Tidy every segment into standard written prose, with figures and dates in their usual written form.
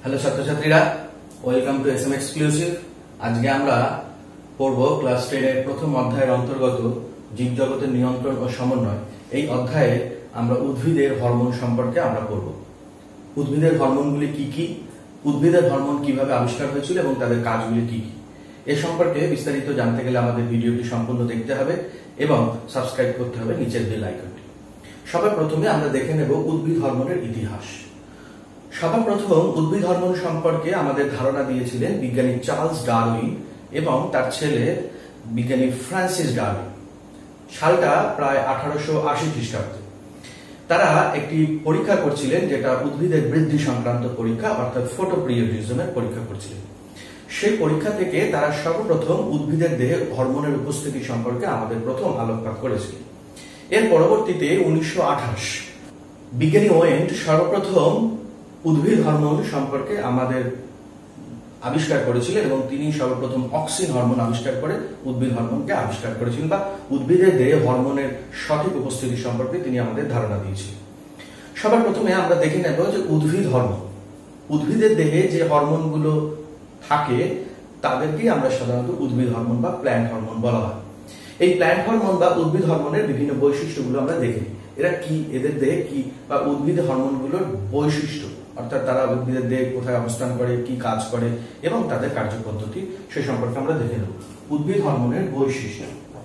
Hello ছাত্রছাত্রীরা, welcome to SM exclusive. আজকে আমরা পড়ব ক্লাস 10 এর প্রথম অধ্যায়ের অন্তর্গত জীবজগতের নিয়ন্ত্রণ ও সমন্বয়। এই অধ্যায়ে আমরা উদ্ভিদের হরমোন সম্পর্কে আমরা পড়ব। উদ্ভিদের হরমোনগুলি কি কি, উদ্ভিদের হরমোন কিভাবে আবিষ্কার হয়েছিল এবং তাদের কাজগুলি কি কি, এ সম্পর্কে বিস্তারিত জানতে গেলে আমাদের ভিডিওটি সম্পূর্ণ দেখতে হবে এবং সাবস্ক্রাইব করতে হবে নিচের বেল আইকনটি। সবার প্রথমে আমরা দেখে নেব উদ্ভিদ হরমোনের ইতিহাস। সবার প্রথম উদ্ভিদ হরমোন সম্পর্কে আমাদের ধারণা দিয়েছিলেন বিজ্ঞানী চার্লস ডারউইন এবং তার ছেলে বিজ্ঞানী ফ্রান্সিস ডারউইন। সালটা প্রায় 1880 খ্রিস্টাব্দে। তারা একটি পরীক্ষা করছিলেন, যেটা উদ্ভিদের বৃদ্ধি সংক্রান্ত পরীক্ষা, অর্থাৎ ফটোপিরিয়ডিজমের পরীক্ষা করছিলেন। সেই পরীক্ষা থেকে তারা সর্বপ্রথম উদ্ভিদের দেহে হরমোনের উপস্থিতি সম্পর্কে আমাদের প্রথম আলোকপাত করেছিলেন। এর পরবর্তীতে 1928 বিজ্ঞানী ওয়েন্ট সর্বপ্রথম উদ্ভিদ হরমোন সম্পর্কে আমাদের আবিষ্কার করেছিলেন এবং তিনি সর্বপ্রথম অক্সিন হরমোন আবিষ্কার করে উদ্ভিদ হরমোনকে আবিষ্কার করেছিলেন, বা উদ্ভিদের দেহে হরমোনের সঠিক উপস্থিতি সম্পর্কে তিনি আমাদের ধারণা দিয়েছিলেন। সবার প্রথমে আমরা দেখে নেব যে উদ্ভিদ হরমোন, উদ্ভিদের দেহে যে হরমোনগুলো থাকে তাদেরকেই আমরা সাধারণত উদ্ভিদ হরমোন বা প্ল্যান্ট হরমোন বলা হয়। এই প্ল্যান্ট হরমোন বা উদ্ভিদ হরমোনের বিভিন্ন বৈশিষ্ট্যগুলো আমরা দেখে নিই। এরা কি, এদের দেহে কি, বা উদ্ভিদ হরমোনগুলোর বৈশিষ্ট্য, অর্থাৎ তারা উদ্ভিদের দেহে কোথায় অবস্থান করে, কি কাজ করে এবং তাদের কার্যপদ্ধতি, সে সম্পর্কে আমরা দেখে নেব। উদ্ভিদ হরমোনের বৈশিষ্ট্য।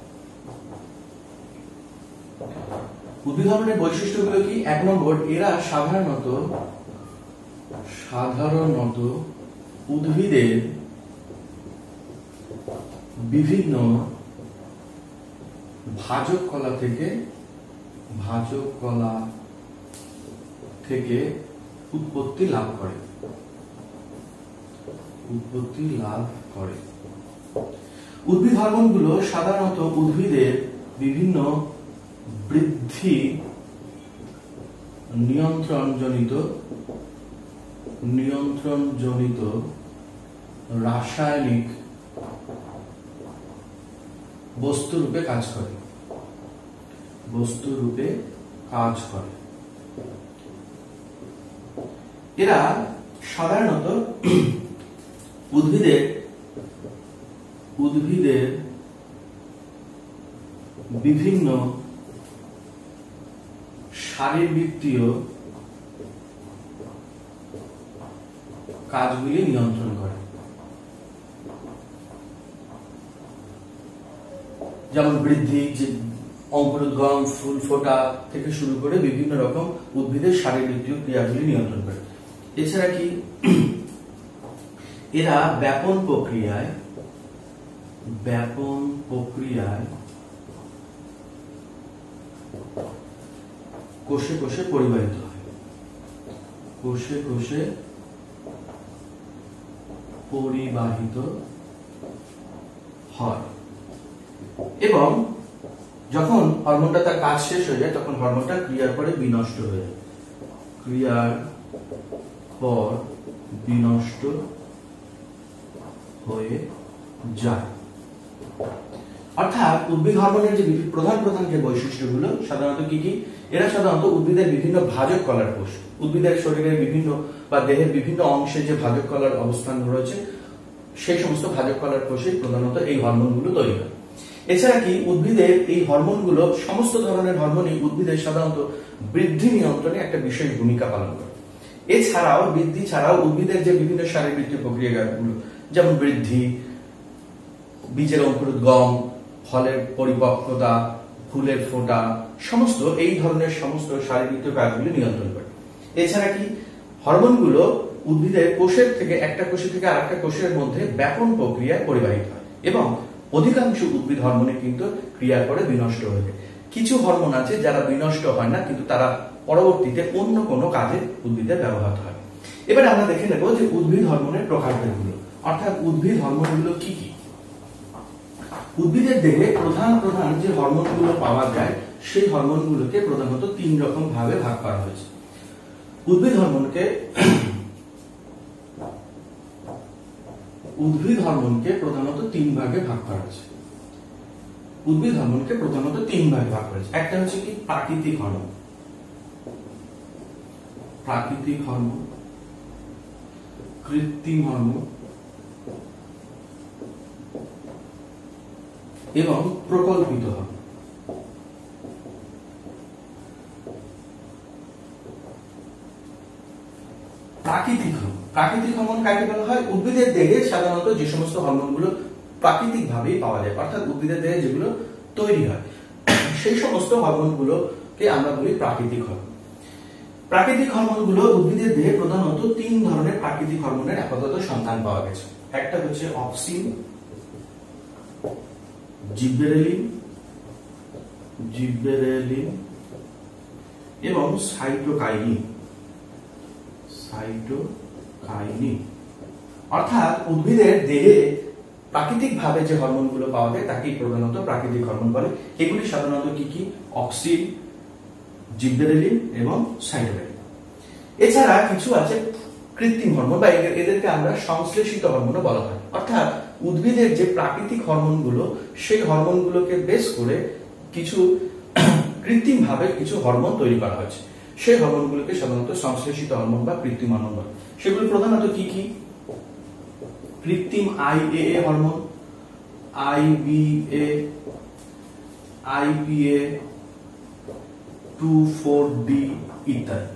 উদ্ভিদ হরমোনের বৈশিষ্ট্যগুলো কি? 1 নম্বর, এরা সাধারণত উদ্ভিদের বিভিন্ন ভাজক কলা থেকে উৎপত্তি লাভ করে। উদ্ভিদ হরমোনগুলো সাধারণত উদ্ভিদের বিভিন্ন বৃদ্ধি নিয়ন্ত্রণজনিত রাসায়নিক বস্তুরূপে কাজ করে। এরা সাধারণত উদ্ভিদের বিভিন্ন শারীরবৃত্তীয় কাজগুলি নিয়ন্ত্রণ করে, যেমন বৃদ্ধি, অঙ্কুরোদ্গম, ফুল ফোটা থেকে শুরু করে বিভিন্ন রকম উদ্ভিদের শারীরবৃত্তীয় ক্রিয়াগুলি নিয়ন্ত্রণ করে। এছাড়া কি, এরা ব্যাপন প্রক্রিয়ায় কোষে কোষে পরিবাহিত হয় এবং যখন হরমোনটা তার কাজ শেষ হয়ে যায় তখন হরমোনটা ক্রিয়ার পরে বিনষ্ট হয়ে যায়। অর্থাৎ উদ্ভিদ হরমোনের যে প্রধান যে বৈশিষ্ট্যগুলো সাধারণত কি কি? এরা সাধারণত উদ্ভিদের বিভিন্ন ভাজক কলার কোষ, উদ্ভিদের শরীরের বিভিন্ন বা দেহের বিভিন্ন অংশে যে ভাজক কলার অবস্থান রয়েছে সেই সমস্ত ভাজক কলার কোষে প্রধানত এই হরমোনগুলো তৈরি হয়। এছাড়া কি, উদ্ভিদের এই হরমোনগুলো, সমস্ত ধরনের হরমোনই উদ্ভিদের সাধারণত বৃদ্ধি নিয়ন্ত্রণে একটা বিশেষ ভূমিকা পালন করে। এছাড়াও বৃদ্ধি ছাড়াও উদ্ভিদের যে বিভিন্ন শারীরবৃত্তীয় প্রক্রিয়াগুলো, যেমন বৃদ্ধি, বীজের অঙ্কুরোদ্গম, ফলের পরিপক্কতা, ফুলের ফোটা, সমস্ত এই ধরনের সমস্ত শারীরবৃত্তীয় কাজগুলি নিয়ন্ত্রণ করে। এছাড়া কি, হরমোনগুলো উদ্ভিদের কোষের থেকে একটা কোষে থেকে আরেকটা কোষের মধ্যে ব্যাপন প্রক্রিয়ায় পরিবাহিত হয় এবং অধিকাংশ উদ্ভিদ হরমোনে কিন্তু ক্রিয়ার পরে বিনষ্ট হয়ে যায়। কিছু হরমোন আছে যারা বিনষ্ট হয় না, কিন্তু তারা পরবর্তীতে অন্য কোনো কাজে উদ্ভিদের ব্যবহার হয়। এবারে আমরা দেখে নেব যে উদ্ভিদ হরমোনের প্রকারভেদগুলো, অর্থাৎ উদ্ভিদ হরমোনগুলো কি কি। উদ্ভিদের দেহে প্রধান যে হরমোনগুলো পাওয়া যায় সেই হরমোনগুলোকে প্রধানত 3 রকম ভাবে ভাগ করা হয়েছে। উদ্ভিদ হরমোনকে প্রধানত 3 ভাগে ভাগ করা হয়েছে। উদ্ভিদ হরমোনকে প্রধানত 3 ভাগে ভাগ করা হয়েছে। একটা হচ্ছে কি প্রাকৃতিক হরমোন, কৃত্রিম হরমোন এবং প্রকল্পিত হরমোন। প্রাকৃতিক হরমোন কাকে বলা হয়? উদ্ভিদের দেহে সাধারণত যে সমস্ত হরমোনগুলো প্রাকৃতিকভাবেই পাওয়া যায়, অর্থাৎ উদ্ভিদের দেহে যেগুলো তৈরি হয়, সেই সমস্ত হরমোনগুলোকে আমরা বলি প্রাকৃতিক হরমোন। প্রাকৃতিক হরমোনগুলো উদ্ভিদের দেহে প্রধানত 3 ধরনের প্রাকৃতিক হরমোনের আপাতত সন্ধান পাওয়া গেছে। একটা হচ্ছে অক্সিন, জিবরেলিন এবং সাইটোকাইনিন। অর্থাৎ উদ্ভিদের দেহে প্রাকৃতিকভাবে যে হরমোনগুলো পাওয়া যায় তাকেই প্রধানত প্রাকৃতিক হরমোন বলে। এগুলি সাধারণত কি কি? অক্সিন, জিবরেলিন এবং সাইটোকাইনিন। এছাড়া কিছু আছে কৃত্রিম হরমোন, বা এদেরকে আমরা সংশ্লেষিত হরমোনও বলা হয়। অর্থাৎ উদ্ভিদের যে প্রাকৃতিক হরমোনগুলো, সেই হরমোনগুলোকে বেস করে কিছু কৃত্রিমভাবে কিছু হরমোন তৈরি করা হয়েছে। সেই হরমোনগুলোকে সাধারণত সংশ্লেষিত হরমোন বা কৃত্রিম হরমোন বলে। সেগুলো প্রধানত কি কি? কৃত্রিম IAA hormone, IBA, IPA, 2,4-D ইত্যাদি।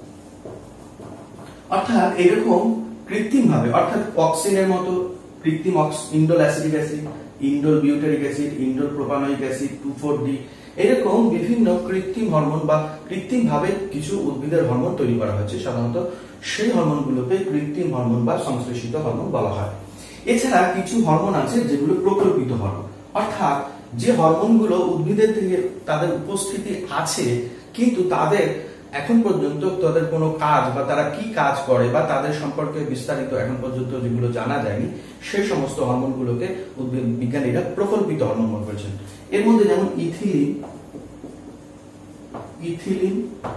অর্থাৎ এরকম কৃত্রিম ভাবে, অর্থাৎ অক্সিনের মতো কৃত্রিম indole acetic acid, indole butyric acid, indole propanoic acid, 2,4-D, এরকম বিভিন্ন কৃত্রিম হরমোন বা কৃত্রিম ভাবে কিছু উদ্ভিদের হরমোন তৈরি করা হয়েছে। সাধারণত সেই হরমোনগুলোকে কৃত্রিম হরমোন বা সংশ্লেষিত হরমোন বলা হয়। এছাড়া কিছু হরমোন আছে যেগুলো প্রকল্পিত হরমোন, অর্থাৎ যে হরমোনগুলো উদ্ভিদের থেকে তাদের উপস্থিতি আছে, কিন্তু তাদের এখন পর্যন্ত তাদের কোনো কাজ বা তারা কি কাজ করে বা তাদের সম্পর্কে বিস্তারিত এখন পর্যন্ত যেগুলো জানা যায়নি, সেই সমস্ত হরমোনগুলোকে উদ্ভিদ বিজ্ঞানীরা প্রকল্পিত হরমোন মনে করেছেন। এর মধ্যে যেমন ইথিলিন,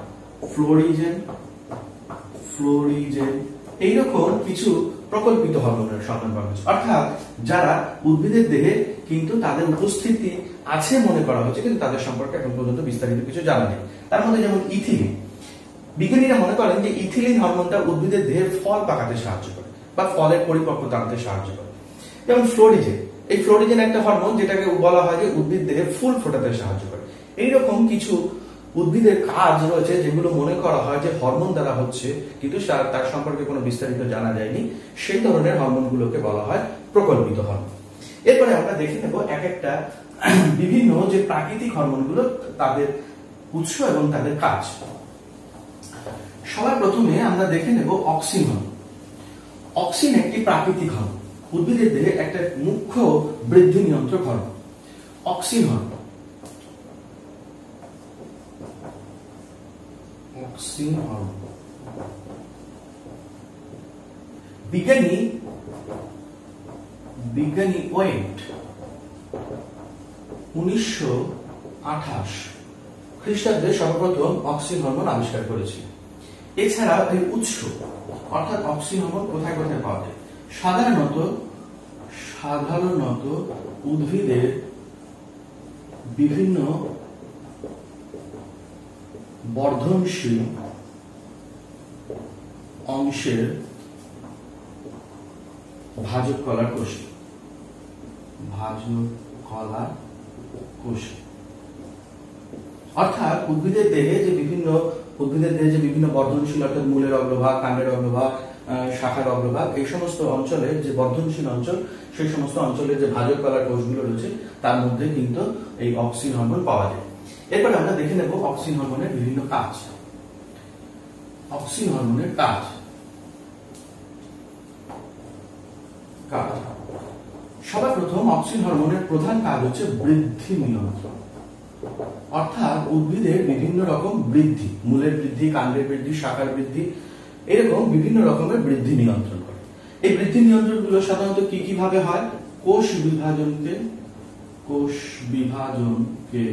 ফ্লোরিজেন এইরকম কিছু প্রকল্পিত হরমোনের সন্ধান পাওয়া গেছে। অর্থাৎ যারা উদ্ভিদের দেহে কিন্তু তাদের উপস্থিতি আছে মনে করা হচ্ছে, কিন্তু তাদের সম্পর্কে এখন পর্যন্ত বিস্তারিত কিছু জানা নেই। তার মধ্যে যেমন ইথিলিন, বিজ্ঞানীরা মনে করেন যে ইথিলিন হরমোনটা উদ্ভিদের দেহে ফল পাকাতে সাহায্য করে বা ফলের পরিপক্কতা আনতে সাহায্য করে। যেমন ফ্লোরিজেন, এই ফ্লোরিজেন একটা হরমোন যেটাকে বলা হয় যে উদ্ভিদ দেহে ফুল ফোটাতে সাহায্য করে। এইরকম কিছু উদ্ভিদের কাজ রয়েছে যেগুলো মনে করা হয় যে হরমোন দ্বারা হচ্ছে, কিন্তু তার সম্পর্কে কোনো বিস্তারিত জানা যায়নি। সেই ধরনের হরমোনগুলোকে বলা হয় প্রকল্পিত হরমোন। এরপরে আমরা দেখে নেব এক একটা বিভিন্ন যে প্রাকৃতিক হরমোনগুলো, তাদের উৎস এবং তাদের কাজ। সবার প্রথমে আমরা দেখে নেব অক্সিন হরমোন। অক্সিন একটি প্রাকৃতিক হরমোন, উদ্ভিদের দেহে একটা মুখ্য বৃদ্ধি নিয়ন্ত্রক হরমোন। অক্সিন হরমোন বিজ্ঞানী ওয়েন্ট 1928 খ্রিস্টাব্দে সর্বপ্রথম অক্সিন হরমোন আবিষ্কার করেছিল। এছাড়া এর উৎস, অর্থাৎ অক্সিন হরমোন কোথায় কোথায় পাওয়া যায়? সাধারণত উদ্ভিদের বিভিন্ন বর্ধনশীল অংশের ভাজক কলার কোষে। অর্থাৎ উদ্ভিদের দেহে যে বিভিন্ন বর্ধনশীল, অর্থাৎ মূলের অগ্রভাগ, কাণ্ডের অগ্রভাগ, শাখার অগ্রভাগ, এই সমস্ত অঞ্চলের যে বর্ধনশীল অঞ্চল, সেই সমস্ত অঞ্চলের যে ভাজক কলার কোষগুলো রয়েছে, তার মধ্যে কিন্তু এই অক্সিন হরমোন পাওয়া যায়। এরপরে আমরা দেখে নেব অক্সিন হরমোনের বিভিন্ন কাজ। অক্সিন হরমোনের কাজ। সবার প্রথম অক্সিন হরমোনের প্রধান কাজ হচ্ছে বৃদ্ধি নিয়ন্ত্রণ। অর্থাৎ উদ্ভিদের বিভিন্ন রকম বৃদ্ধি, মূলের বৃদ্ধি, কাণ্ডের বৃদ্ধি, শাখার বৃদ্ধি, এরকম বিভিন্ন রকমের বৃদ্ধি নিয়ন্ত্রণ করে। এই বৃদ্ধি নিয়ন্ত্রণগুলো সাধারণত কি কি ভাবে হয়? কোষ বিভাজনকে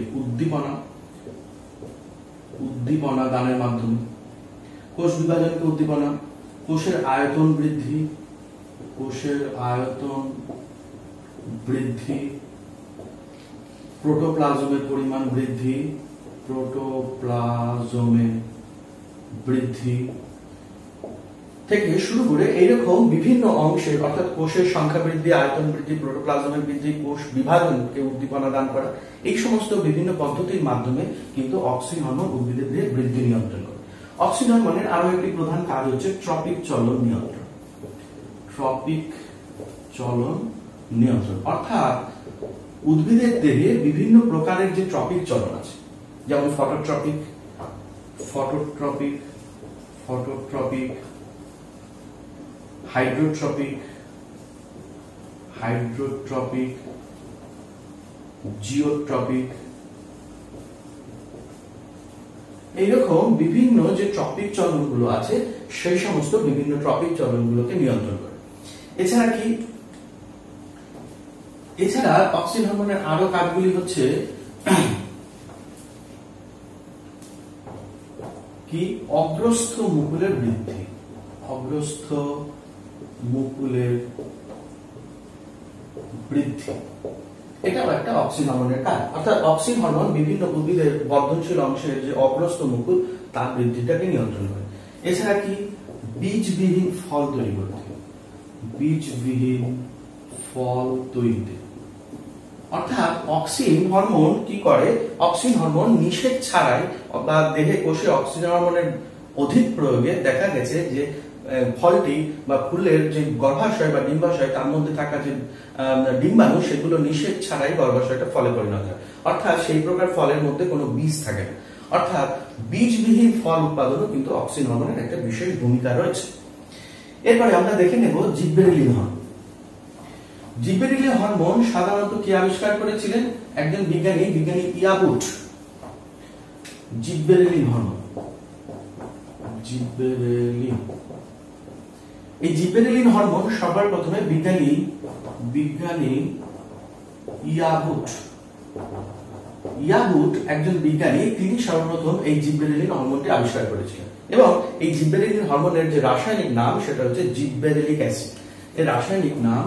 উদ্দীপনা দানের মাধ্যমে, কোষ বিভাজনকে উদ্দীপনা, কোষের আয়তন বৃদ্ধি, প্রোটোপ্লাজমের পরিমাণ বৃদ্ধি, থেকে শুরু করে এইরকম বিভিন্ন অংশের অর্থাৎ কোষের সংখ্যা বৃদ্ধি, আয়তন বৃদ্ধি, প্রোটোপ্লাজমের বৃদ্ধি, কোষ বিভাজনকে উদ্দীপনা দান করা, এই সমস্ত বিভিন্ন পদ্ধতির মাধ্যমে কিন্তু অক্সিন হরমোন উদ্ভিদের দেহে বৃদ্ধি নিয়ন্ত্রণ করে। অক্সিন হরমোনের আরো একটি প্রধান কাজ হচ্ছে ট্রপিক চলন নিয়ন্ত্রণ। ট্রপিক চলন নিয়ন্ত্রণ অর্থাৎ উদ্ভিদের দেহে বিভিন্ন প্রকারের যে ট্রপিক চলন আছে, যেমন phototropic, phototropic, phototropic, hydrotropic, hydrotropic, geotropic, এইরকম বিভিন্ন যে ট্রপিক চলনগুলো আছে সেই সমস্ত বিভিন্ন ট্রপিক চলনগুলোকে নিয়ন্ত্রণ করে। এছাড়া অক্সিন হরমোনের আরো কাজগুলি হচ্ছে কি অগ্রস্থ মুকুলের বৃদ্ধি, অগ্রস্থ মুকুলের বৃদ্ধি, এটাও একটা অক্সিন হরমোনের কাজ। অর্থাৎ অক্সিন হরমোন বিভিন্ন উদ্ভিদের বর্ধনশীল অংশের যে অগ্রস্থ মুকুল তার বৃদ্ধিটাকে নিয়ন্ত্রণ করে। এছাড়া কি বীজবিহীন ফল তৈরি করতে, বীজবিহীন ফল তৈরিতে, অর্থাৎ অক্সিন হরমোন কি করে, অক্সিন হরমোন নিষেধ ছাড়াই বা দেহে কোষে অক্সিন হরমোনের অধিক প্রয়োগে দেখা গেছে যে ফলটি বা ফুলের যে গর্ভাশয় বা ডিম্বাশয় তার মধ্যে থাকা যে ডিম্বাণু সেগুলো নিষেধ ছাড়াই গর্ভাশয়টা ফলে পরিণত হয়। অর্থাৎ সেই প্রকার ফলের মধ্যে কোনো বীজ থাকে না। অর্থাৎ বীজবিহীন ফল উৎপাদনও কিন্তু অক্সিন হরমোনের একটা বিশেষ ভূমিকা রয়েছে। এরপরে আমরা দেখে নেব জিববেরেলিন হরমোন। জিববেরেলিন হরমোন সাধারণত কে আবিষ্কার করেছিলেন? একজন বিজ্ঞানী ইয়াবুট। জিববেরেলিন হরমোন, জিববেরেলিন, এই জিববেরেলিন হরমোন সবার প্রথমে বিজ্ঞানী ইয়াবুট একজন বিজ্ঞানী, তিনি সর্বপ্রথম এই জিববেরেলিন হরমোনটি আবিষ্কার করেছিলেন এবং এই জিববেরেলিন হরমোনের যে রাসায়নিক নাম সেটা হচ্ছে জিববেরেলিক অ্যাসিড। এর রাসায়নিক নাম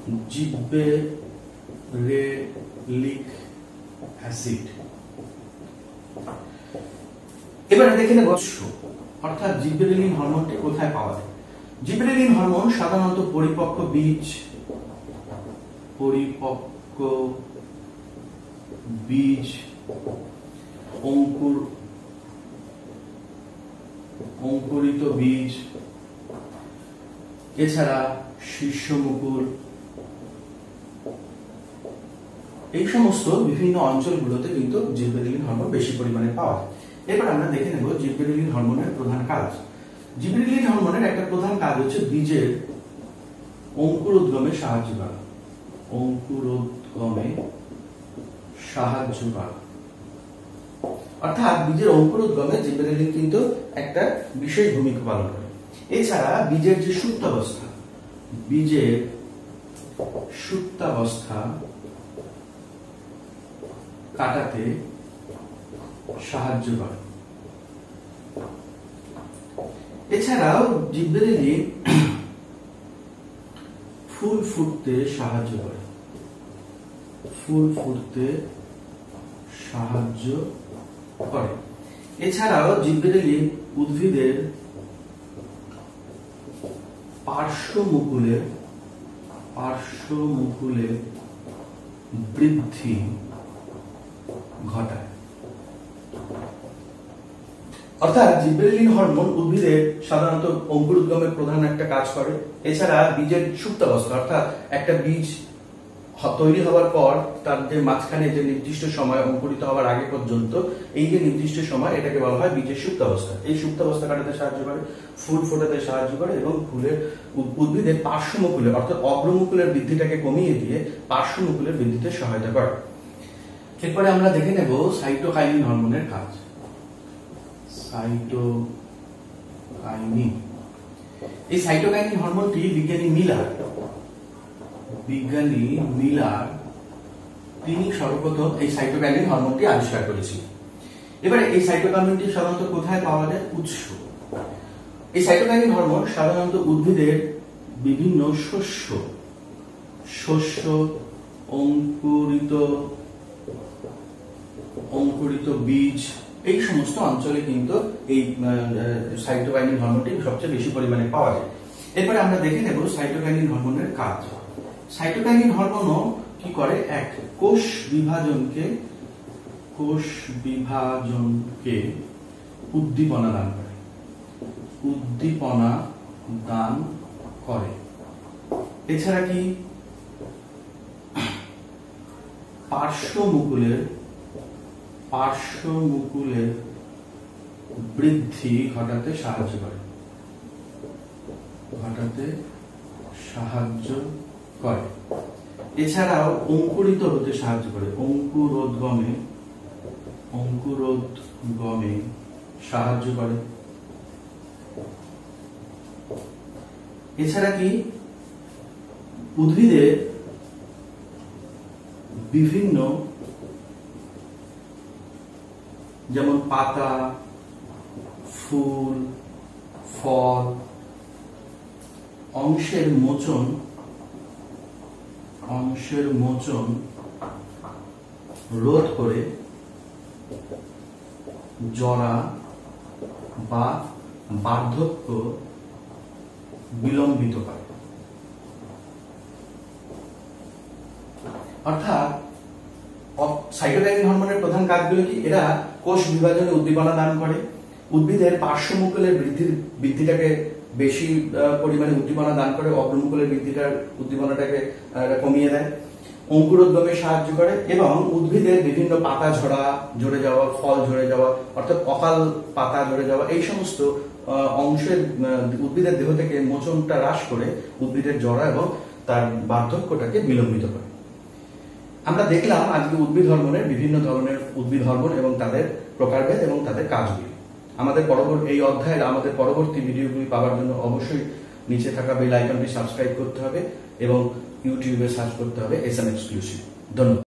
জিববেরেলিক অ্যাসিড। এবারে দেখে নেব অর্থাৎ জিববেরেলিন হরমোনটি কোথায় পাওয়া যায়। জিববেরেলিন হরমোন সাধারণত পরিপক্ক বীজ, অঙ্কুরিত বীজ, এছাড়া শীর্ষ মুকুল, এই সমস্ত বিভিন্ন অঞ্চলগুলোতে কিন্তু জিববেরেলিন হরমোন বেশি পরিমাণে পাওয়া যায়। এবার আমরা দেখে নেব জিববেরেলিন হরমোনের প্রধান কাজ। জিববেরেলিন হরমোনের একটা প্রধান কাজ হচ্ছে বীজের অঙ্কুরোদ্গমে সাহায্য করা, অঙ্কুরোদ্গমে সাহায্য করা। অর্থাৎ বীজের অঙ্কুরোদ্গমে জিববেরেলিন কিন্তু একটা বিশেষ ভূমিকা পালন করে। এছাড়া বীজের যে সুপ্তাবস্থা, বীজের সুপ্তাবস্থা কাটাতে সাহায্য করে। এছাড়াও জিববেরেলিন ফুল ফুটতে সাহায্য করে, ফুল ফুটতে সাহায্য করে। এছাড়াও জিববেরেলিন উদ্ভিদের পার্শ্ব মুকুলের বৃদ্ধি ঘটায়। অর্থাৎ জিববেরেলিন হরমোন উদ্ভিদের সাধারণত অঙ্কুরোদ্গমের প্রধান একটা কাজ করে। এছাড়া বীজের সুপ্তাবস্থা অর্থাৎ একটা বীজ তৈরি হওয়ার পর তার যে মাঝখানে যে নির্দিষ্ট সময় অঙ্কুরিত হওয়ার আগে পর্যন্ত এই যে নির্দিষ্ট সময় এটাকে বলা হয় বীজের সুপ্তাবস্থা। এই সুপ্তাবস্থা কাটাতে সাহায্য করে, ফুল ফোটাতে সাহায্য করে এবং ফুলের উদ্ভিদের পার্শ্বমুকুলের অর্থাৎ অগ্রমুকুলের বৃদ্ধিটাকে কমিয়ে দিয়ে পার্শ্বমুকুলের বৃদ্ধিতে সহায়তা করে। এরপরে আমরা দেখে নেব সাইটোকাইনিন হরমোনের কাজ। সাইটোকাইনিন, এই সাইটোকাইনিন হরমোনটি বিজ্ঞানী মিলার তিনি সর্বপ্রথম এই সাইটোকাইনিন হরমোনটি আবিষ্কার করেছিলেন। এবারে এই সাইটোকাইনিনটি সাধারণত কোথায় পাওয়া যায়? উৎস। এই সাইটোকাইনিন হরমোন সাধারণত উদ্ভিদের বিভিন্ন শস্য, অঙ্কুরিত বীজ এই সমস্ত অঞ্চলে কিন্তু এই সাইটোকাইনিন হরমোনটি সবচেয়ে বেশি পরিমাণে পাওয়া যায়। এরপরে আমরা দেখে নেব সাইটোকাইনিন হরমোনের কাজ। সাইটোকাইনিন হরমোনও কি করে, এক কোষ বিভাজনকে উদ্দীপনা দান করে। এছাড়া কি পার্শ্বমুকুলের বৃদ্ধি ঘটাতে সাহায্য করে। এছাড়াও অঙ্কুরিত হতে সাহায্য করে, অঙ্কুরোদ্গমে সাহায্য করে। এছাড়া কি উদ্ভিদের বিভিন্ন যেমন পাতা, ফুল, ফল অংশের মোচন রোধ করে জরা বা বার্ধক্য বিলম্বিত করে। অর্থাৎ সাইটোকাইনিন হরমোনের প্রধান কাজগুলো কি, এরা কোষ বিভাজনে উদ্দীপনা দান করে, উদ্ভিদের পার্শ্বমুকুলের বৃদ্ধিটাকে বেশি পরিমাণে উদ্দীপনা দান করে, অগ্রমুকুলের উদ্দীপনাটাকে কমিয়ে দেয়, অঙ্কুরোদ্গমে সাহায্য করে এবং উদ্ভিদের বিভিন্ন পাতা ঝরে যাওয়া, ফল ঝরে যাওয়া অর্থাৎ অকাল পাতা ঝরে যাওয়া এই সমস্ত অংশের উদ্ভিদের দেহ থেকে মোচনটা হ্রাস করে উদ্ভিদের জরা এবং তার বার্ধক্যটাকে বিলম্বিত করে। আমরা দেখলাম আজকে উদ্ভিদ হরমোনের বিভিন্ন ধরনের উদ্ভিদ হরমোন এবং তাদের প্রকারভেদ এবং তাদের কাজগুলি। এই অধ্যায়ের আমাদের পরবর্তী ভিডিওগুলি পাওয়ার জন্য অবশ্যই নিচে থাকা বেল আইকনটি সাবস্ক্রাইব করতে হবে এবং ইউটিউবে সার্চ করতে হবে SM এক্সক্লুসিভ। ধন্যবাদ।